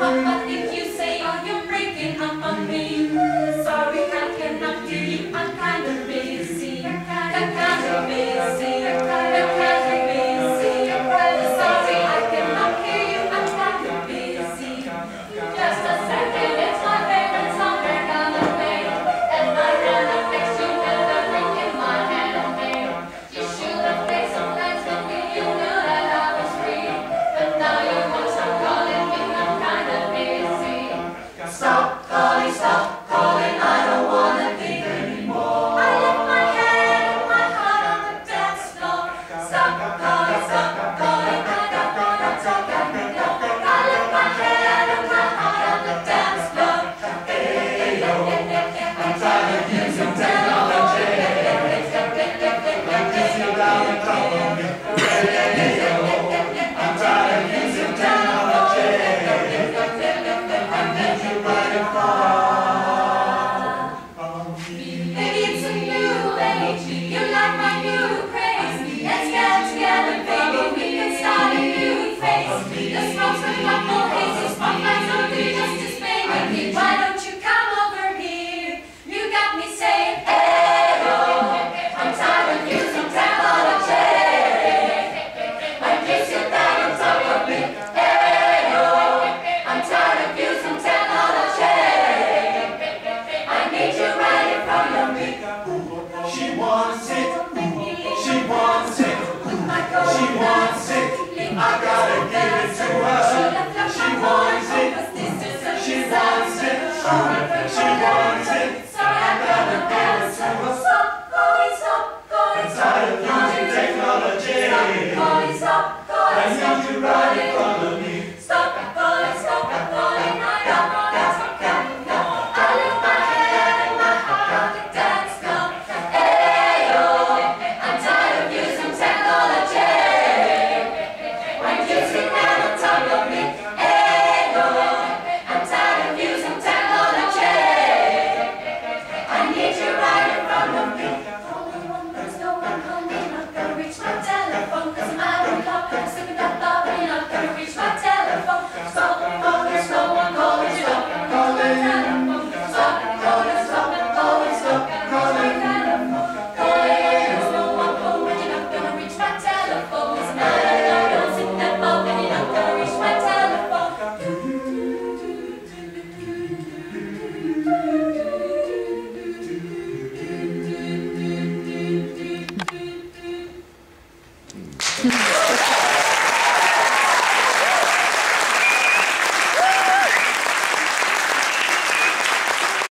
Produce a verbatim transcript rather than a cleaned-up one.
What if you say, oh, you're breaking up on me? Sorry, I cannot hear you, I'm kind of busy. I'm kind of busy, I'm kind of busy. Sorry, I cannot hear you, I'm kind of busy. Just a second, it's my favorite song they're gonna play. And my hand affects you and the ring in my hand of hair. You should have made some plans with me, you knew that I was free. But now you won't stop calling me, I'm kind of busy. Stop calling, stop calling, I don't wanna be anymore. I left my head and my heart on the dance floor. Stop calling, stop calling, I don't wanna talk anymore. I left my head and my heart on the dance floor. Hey, yo, I'm tired of using technology. I'm kissing down and top of me. Hey, yo, I'm tired of using technology. I need you right in front of me. Maybe it's a new age. You like my new craze. Let's get together, baby. We can start a new phase. The smoke's the couple haze. Spotlights on you, justice, baby. Why don't you come over here? You got me saying, hey, yo. I'm tired of using technology. I kiss you down on top of me. Hey, yo. I'm tired of using technology. I need you right in front of me. She wants it. She wants it. She wants it. I gotta give it to her. She wants it. She wants it. She wants it. I gotta give it to her. Stop calling, stop calling. I'm tired of using technology. Stop calling, stop calling. I need you right in front of me. Stop calling, stop calling. I don't wanna talk anymore. I left my head and my heart on the dance.